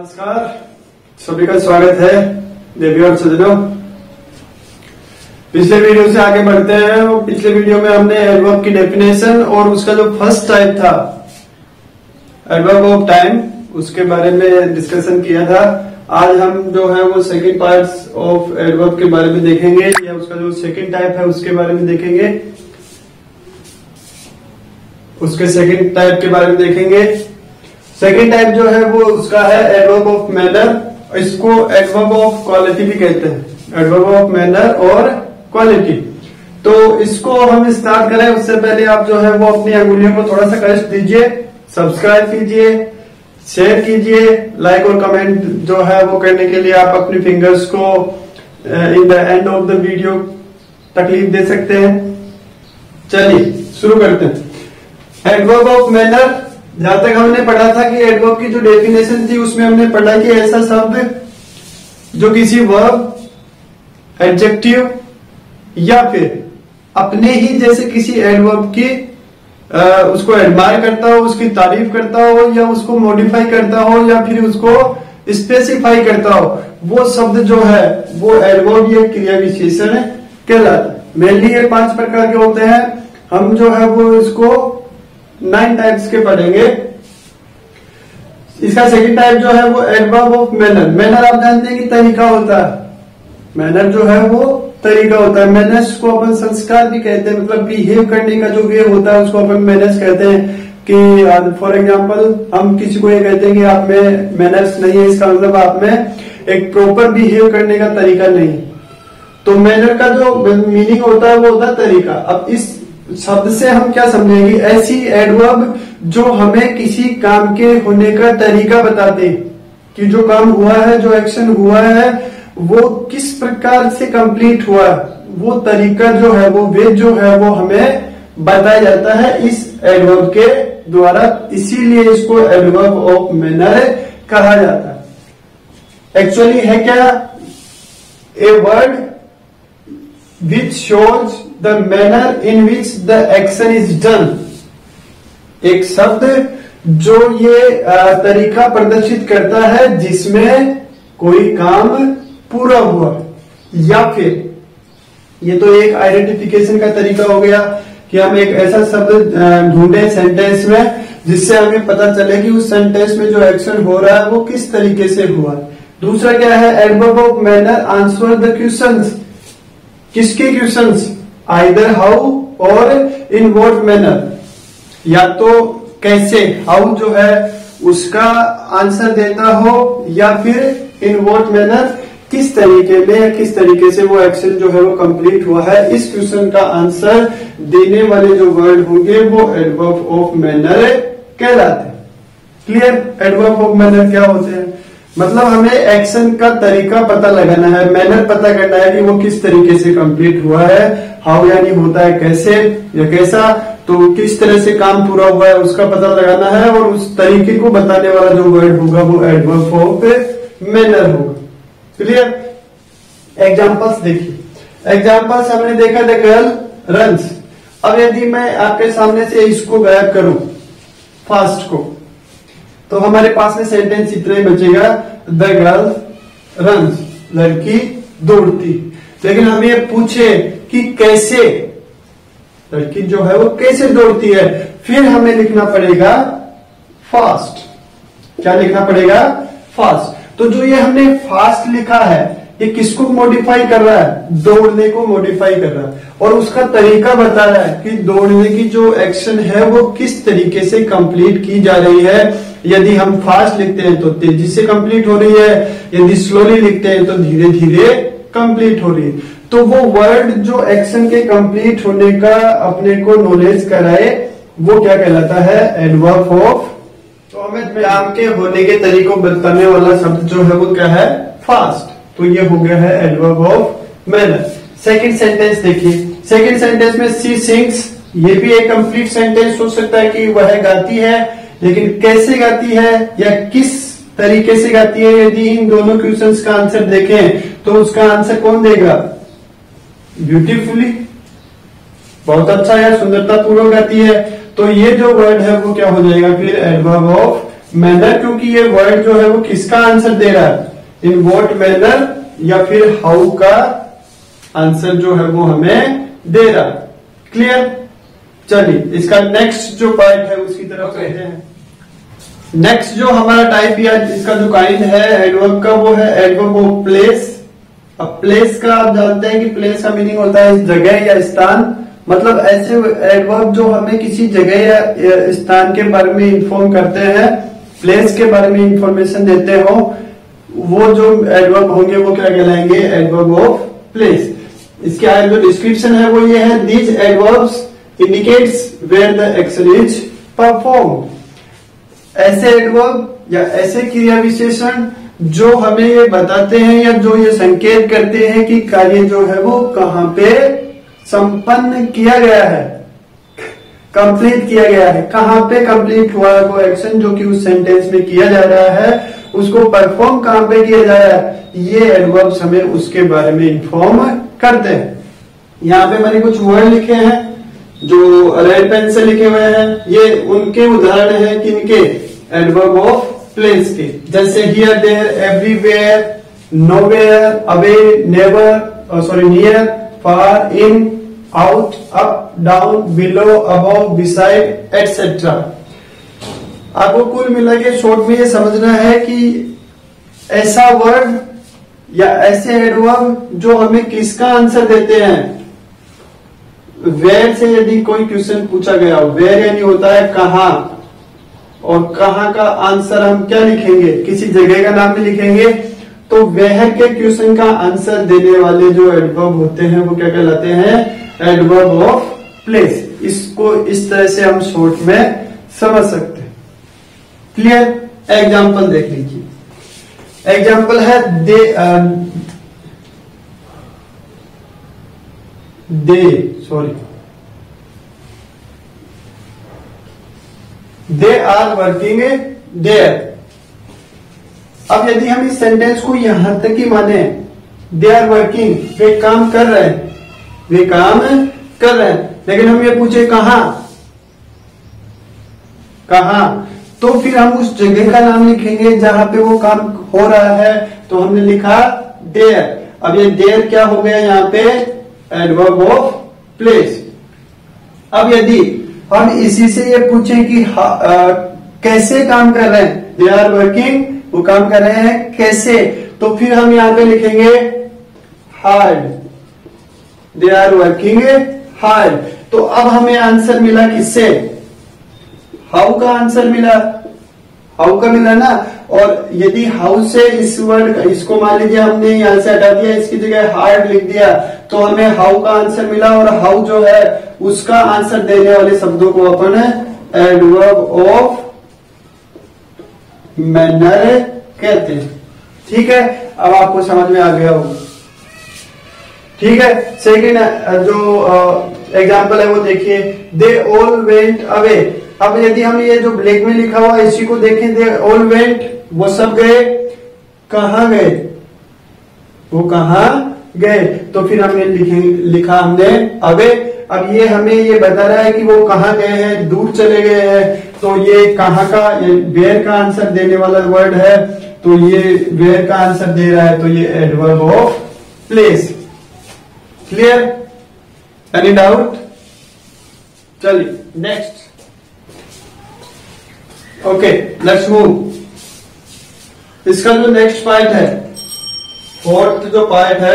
नमस्कार, सभी का स्वागत है देवी और सज्जनों। पिछले वीडियो से आगे बढ़ते हैं। पिछले वीडियो में हमने एडवर्ब की डेफिनेशन और उसका जो फर्स्ट टाइप था एडवर्ब ऑफ टाइम उसके बारे में डिस्कशन किया था। आज हम जो है वो सेकंड पार्ट्स ऑफ एडवर्ब के बारे में देखेंगे या उसका जो सेकंड टाइप है उसके बारे में देखेंगे। उसके सेकंड टाइप के बारे में देखेंगे। सेकेंड टाइप जो है वो उसका है एडवर्ब ऑफ मैनर। इसको एडवर्ब ऑफ क्वालिटी भी कहते हैं, एडवर्ब ऑफ मैनर और क्वालिटी। तो इसको हम स्टार्ट करें उससे पहले आप जो है वो अपनी अंगुलियों को थोड़ा सा कष्ट दीजिए, सब्सक्राइब कीजिए, शेयर कीजिए, लाइक और कमेंट जो है वो करने के लिए आप अपनी फिंगर्स को in the end of the video तकलीफ दे सकते हैं। चलिए शुरू करते हैं। एडवर्ब ऑफ मैनर, जहां तक हमने पढ़ा था कि एडवर्ब की जो डेफिनेशन थी उसमें हमने पढ़ा कि ऐसा शब्द जो किसी वर्ब, एडजेक्टिव या फिर अपने ही जैसे किसी एडवर्ब की उसको एडमायर करता हो, उसकी तारीफ करता हो या उसको मॉडिफाई करता हो या फिर उसको स्पेसिफाई करता हो, वो शब्द जो है वो एडवर्ब या क्रिया विशेषण कहलाता है। मेनली ये 5 प्रकार के होते हैं। हम जो है वो इसको 9 टाइप्स के पढ़ेंगे। इसका सेकंड टाइप जो है वो एडवर्ब ऑफ मैनर। मैनर आप जानते हैं कि तरीका होता है। मैनर जो है वो तरीका होता है। मैनर्स को अपन संस्कार भी कहते हैं, मतलब बिहेव करने का जो वे होता है उसको अपन मैनर्स कहते हैं। कि फॉर एग्जांपल हम किसी को ये कहते हैं कि आप में मैनर्स नहीं है, इसका मतलब आप में एक प्रॉपर बिहेव करने का तरीका नहीं। तो मैनर का जो मीनिंग होता है वो होता है तरीका। अब इस शब्द से हम क्या समझेंगे? ऐसी एडवर्ब जो हमें किसी काम के होने का तरीका बताते हैं कि जो काम हुआ है, जो एक्शन हुआ है वो किस प्रकार से कंप्लीट हुआ, वो तरीका जो है वो वे जो है वो हमें बताया जाता है इस एडवर्ब के द्वारा। इसीलिए इसको एडवर्ब ऑफ मैनर कहा जाता है। एक्चुअली है क्या? A word which shows the manner in which the action is done। एक शब्द जो ये तरीका प्रदर्शित करता है जिसमें कोई काम पूरा हुआ, या फिर ये तो एक आइडेंटिफिकेशन का तरीका हो गया कि हम एक ऐसा शब्द ढूंढे सेंटेंस में जिससे हमें पता चले कि उस सेंटेंस में जो एक्शन हो रहा है वो किस तरीके से हुआ। दूसरा क्या है? Adverb of manner answer the questions. किसके questions? Either how or in what manner. या तो कैसे, हाउ जो है उसका आंसर देता हो, या फिर इन व्हाट मैनर किस तरीके में या किस तरीके से वो एक्शन जो है वो कंप्लीट हुआ है। इस क्वेश्चन का आंसर देने वाले जो वर्ड होंगे वो एडवर्ब ऑफ मैनर कहलाते हैं। क्लियर? एडवर्ब ऑफ मैनर क्या होते हैं? मतलब हमें एक्शन का तरीका पता लगाना है, मैनर पता करना है कि वो किस तरीके से कंप्लीट हुआ है। हाउ यानी होता है कैसे या कैसा, तो किस तरह से काम पूरा हुआ है उसका पता लगाना है, और उस तरीके को बताने वाला जो वर्ड होगा वो एडवर्ब ऑफ मैनर होगा। क्लियर? एग्जाम्पल्स देखिए। एग्जाम्पल्स हमने देखा द गर्ल रन्स। अब यदि मैं आपके सामने से इसको गायब करूं, फास्ट को, तो हमारे पास में सेंटेंस इतना ही बचेगा, द गर्ल रन्स, लड़की दौड़ती। लेकिन हम ये पूछे कि कैसे, लड़की जो है वो कैसे दौड़ती है, फिर हमें लिखना पड़ेगा फास्ट। क्या लिखना पड़ेगा? फास्ट। तो जो ये हमने फास्ट लिखा है ये किसको मॉडिफाई कर रहा है? दौड़ने को मॉडिफाई कर रहा है, और उसका तरीका बता रहा है कि दौड़ने की जो एक्शन है वो किस तरीके से कंप्लीट की जा रही है। यदि हम फास्ट लिखते हैं तो तेजी से कंप्लीट हो रही है, यदि स्लोली लिखते हैं तो धीरे धीरे कंप्लीट हो रही है। तो वो वर्ड जो एक्शन के कंप्लीट होने का अपने को नॉलेज कराए वो क्या कहलाता है? Adverb of. तो हमें काम के होने के तरीकों बताने वाला शब्द जो है वो क्या है? फास्ट। तो ये हो गया है adverb of manner. Second sentence देखिए। सेकंड सेंटेंस में सी सिंग्स, ये भी एक कंप्लीट सेंटेंस हो सकता है कि वह गाती है, लेकिन कैसे गाती है या किस तरीके से गाती है, यदि इन दोनों क्वेश्चंस का आंसर देखें तो उसका आंसर कौन देगा? ब्यूटीफुली, बहुत अच्छा या सुंदरता पूर्वक गाती है। तो ये जो वर्ड है वो क्या हो जाएगा फिर? एडवर्ब ऑफ मैनर क्योंकि ये वर्ड जो है वो किसका आंसर दे रहा है, इन व्हाट मैनर या फिर हाउ का आंसर जो है वो हमें दे रहा है। क्लियर। चलिए इसका नेक्स्ट जो पार्ट है उसकी तरफ चलते हैं। नेक्स्ट जो हमारा टाइप या इसका जो काइंड है एडवर्ब का वो है एडवर्ब ऑफ प्लेस। अब प्लेस का आप जानते हैं कि प्लेस का मीनिंग होता है जगह या स्थान, मतलब ऐसे एडवर्ब जो हमें किसी जगह या स्थान के बारे में इंफॉर्म करते हैं, प्लेस के बारे में इंफॉर्मेशन देते हो, वो जो एडवर्ब होंगे वो क्या कहलाएंगे, एडवर्ब ऑफ प्लेस। इसके आगे जो डिस्क्रिप्शन है वो ये है, these adverbs indicates where the action is perform. ऐसे एडवर्ब या ऐसे क्रिया विशेषण जो हमें ये बताते हैं या जो ये संकेत करते हैं कि कार्य जो है वो कहां पे संपन्न किया गया है, कंप्लीट किया गया है, कहां पे कंप्लीट हुआ है वो एक्शन जो कि उस सेंटेंस में किया जा रहा है, उसको परफॉर्म कहां पे किया जा रहा है, ये एडवर्ब्स हमें उसके बारे में इंफॉर्म करते हैं। यहाँ पे मैंने कुछ वर्ड लिखे हैं जो रेड पेन से लिखे हुए हैं, ये उनके उदाहरण हैं किनके, एडवर्ब ऑफ प्लेस के, जैसे here there everywhere, nowhere, away, never, sorry near, far, in, out, up, down, below, above, beside etcetera. आपको कुल मिला के शॉर्ट में ये समझना है कि ऐसा वर्ड या ऐसे एडवर्ब जो हमें किसका आंसर देते हैं। वेयर से यदि कोई क्वेश्चन पूछा गया हो, वेयर यानी होता है कहां, और कहां का आंसर हम क्या लिखेंगे, किसी जगह का नाम भी लिखेंगे, तो वेयर के क्वेश्चन का आंसर देने वाले जो एडवर्ब होते हैं वो क्या कहलाते हैं, एडवर्ब ऑफ प्लेस। इसको इस तरह से हम शॉर्ट में समझ सकते हैं। क्लियर। एग्जाम्पल देख लीजिए। एग्जाम्पल है दे आर वर्किंग देयर। अब यदि हम इस सेंटेंस को यहां तक ही माने, दे आर वर्किंग, वे काम कर रहे हैं, वे काम कर रहे हैं, लेकिन हम ये पूछे कहां, कहां, तो फिर हम उस जगह का नाम लिखेंगे जहां पे वो काम हो रहा है, तो हमने लिखा देयर। अब ये देयर क्या हो गया यहाँ पे, एडवर्ब ऑफ प्लेस। अब यदि हम इसी से ये पूछें कि कैसे काम कर रहे हैं, दे आर वर्किंग, वो काम कर रहे हैं कैसे, तो फिर हम यहाँ पे लिखेंगे hard, they are working hard. तो अब हमें आंसर मिला किससे, हाउ का आंसर मिला, हाउ का मिला ना। और यदि हाउ से इस वर्ड, इसको मान लीजिए हमने यहां से हटा दिया, इसकी जगह हार्ड लिख दिया, तो हमें हाउ का आंसर मिला, और हाउ जो है उसका आंसर देने वाले शब्दों को अपन एडवर्ब ऑफ मैनर कहते हैं। ठीक है, अब आपको समझ में आ गया होगा। ठीक है। सेकेंड जो एग्जाम्पल है वो देखिए, दे ऑल वेंट अवे। अब यदि हम ये जो ब्लैक में लिखा हुआ इसी को देखें, दे ऑल वेंट, वो सब गए, कहां गए, वो कहां गए, तो फिर हमने लिखा हमने अवे। अब ये हमें ये बता रहा है कि वो कहां गए हैं, दूर चले गए हैं, तो ये कहां का, वेयर का आंसर देने वाला वर्ड है, तो ये वेयर का आंसर दे रहा है, तो ये adverb of place. Clear. Any doubt. चलिए नेक्स्ट। Okay, let's move. इसका जो नेक्स्ट पार्ट है, फोर्थ जो पार्ट है,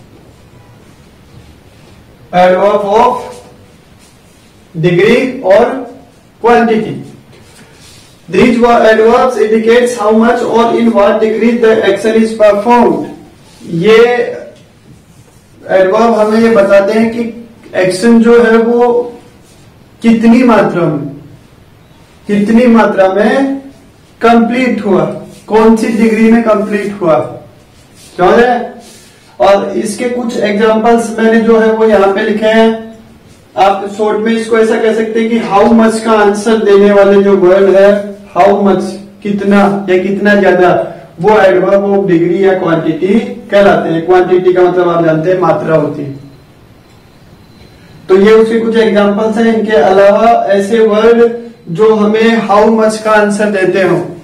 एडवर्ब ऑफ डिग्री और quantity. These adverbs indicates how much or in what degree the action is performed. ये adverb हमें ये बताते हैं कि एक्शन जो है वो कितनी मात्रा में कंप्लीट हुआ, कौन सी डिग्री में कंप्लीट हुआ, समझ रहे हैं। और इसके कुछ एग्जांपल्स मैंने जो है वो यहाँ पे लिखे हैं। आप शॉर्ट में इसको ऐसा कह सकते हैं कि हाउ मच का आंसर देने वाले जो वर्ड है, हाउ मच, कितना या कितना ज्यादा, वो एडवर्ब ऑफ डिग्री या क्वांटिटी कहलाते हैं। क्वांटिटी का मतलब आप जानते हैं मात्रा होती है। तो ये उसके कुछ एग्जांपल्स हैं। इनके अलावा ऐसे वर्ड जो हमें हाउ मच का आंसर देते हो,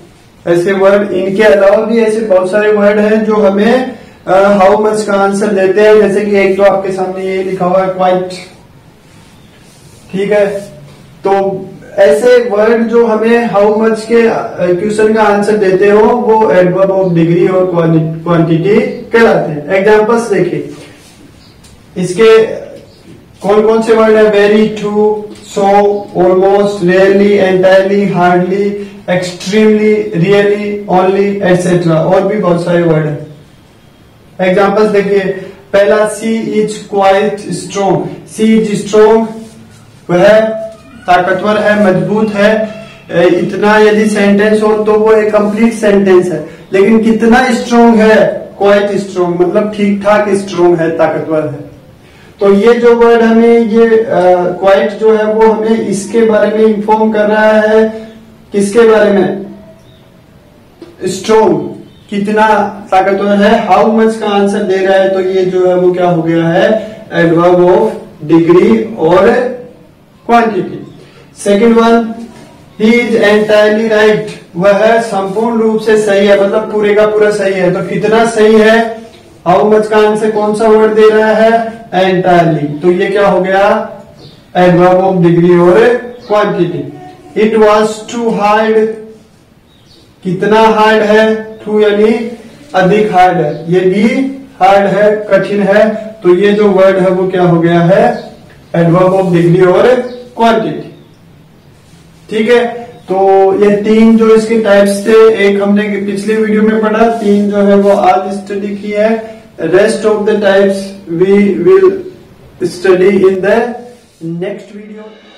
ऐसे वर्ड, इनके अलावा भी ऐसे बहुत सारे वर्ड हैं जो हमें हाउ मच का आंसर देते हैं। जैसे कि एक तो आपके सामने ये लिखा हुआ है क्वाइट, ठीक है। तो ऐसे वर्ड जो हमें हाउ मच के क्वेश्चन का आंसर देते हो वो एडवर्ब ऑफ डिग्री और क्वांटिटी कहलाते हैं। एग्जांपल्स देखिए, इसके कौन कौन से वर्ड है? Very, true, so, almost, rarely, entirely, hardly, extremely, really, only, etcetera, और भी बहुत सारे वर्ड है। एग्जांपल्स देखिए, पहला she is quite strong. She is strong, वह ताकतवर है, मजबूत है। इतना यदि सेंटेंस हो तो वो एक कंप्लीट सेंटेंस है, लेकिन कितना स्ट्रोंग है? क्वाइट स्ट्रोंग, मतलब ठीक ठाक स्ट्रोंग है, ताकतवर है। तो ये जो वर्ड हमें, ये क्वाइट जो है वो हमें इसके बारे में इंफॉर्म कर रहा है। किसके बारे में? स्ट्रोंग, कितना ताकतवर है। हाउ मच का आंसर दे रहा है, तो ये जो है वो क्या हो गया है? एडवर्ब ऑफ डिग्री और quantity. Second one, he is entirely right, वह संपूर्ण रूप से सही है, मतलब पूरे का पूरा सही है। तो कितना सही है? हाउ मच का आंसर कौन सा वर्ड दे रहा है? एंटायरली। तो ये क्या हो गया? एडवर्ब ऑफ डिग्री और quantity. It was too hard, कितना हार्ड है? टू यानी अधिक हार्ड है, ये भी हार्ड है, कठिन है। तो ये जो वर्ड है वो क्या हो गया है? एडवर्ब ऑफ डिग्री और क्वांटिटी, ठीक है। तो ये तीन जो इसके टाइप्स थे, एक हमने पिछले वीडियो में पढ़ा, तीन जो है वो आज स्टडी की है। Rest of the types we will study in the next video.